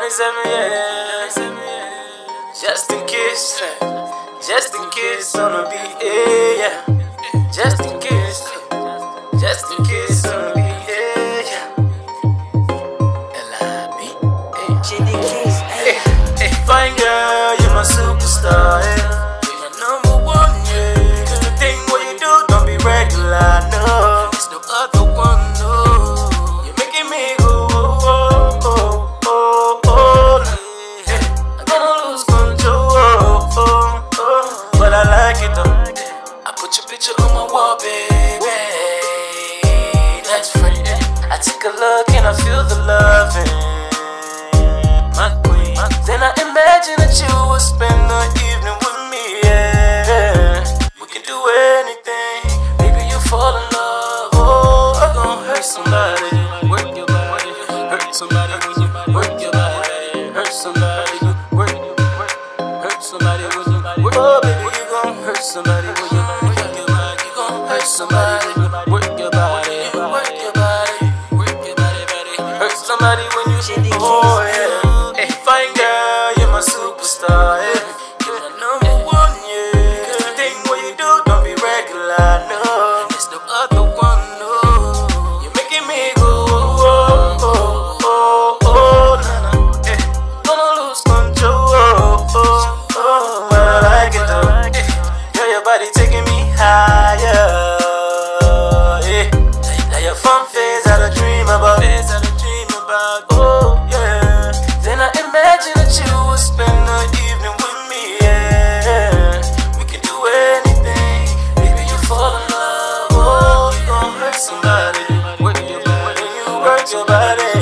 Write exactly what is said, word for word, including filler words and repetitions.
seven, yeah. Just in case, just in case on the beat, yeah. Just in case, just in case on the beat, yeah. L I B, hey. Fine girl, you're my superstar, yeah. You're my number one, yeah. Cause the thing what you do don't be regular, no. It's no other one, no. You're making me go, oh, oh, oh, oh, oh. Yeah. I'm gonna lose control, oh, oh, oh. But I like it though. I put your picture on my wall, baby. That's free. I take a look and I feel the loving. My queen. Then I imagine that you will spend the evening with me, yeah. We can do anything. Maybe you fall in love. Oh, I'm gonna hurt somebody. Work your body. Hurt somebody when you work your body. Hurt somebody. Work, work. Hurt somebody when you work. Oh, baby, you gon' hurt somebody when you work your body. You gon' hurt somebody. Work your body. Work your body. Work your body, body. Hurt somebody when you. Oh yeah. Hey, fine girl, you're my superstar. Yeah. You're my number one, yeah. Cause the thing what you do don't be regular, no. There's no other one, no. You're making me go, oh, oh, oh, oh, nah, nah. Hey, gonna lose control, oh, oh, oh. But I like it though. Hey, girl, your body taking me higher. Yeah, now your fun phase I don't dream about. Phase I don't dream about. Oh yeah. Then I imagine that you will spend the evening with me, yeah. We can do anything. Maybe you fall in love. Oh, you gon' hurt somebody. Work your body. You work your body.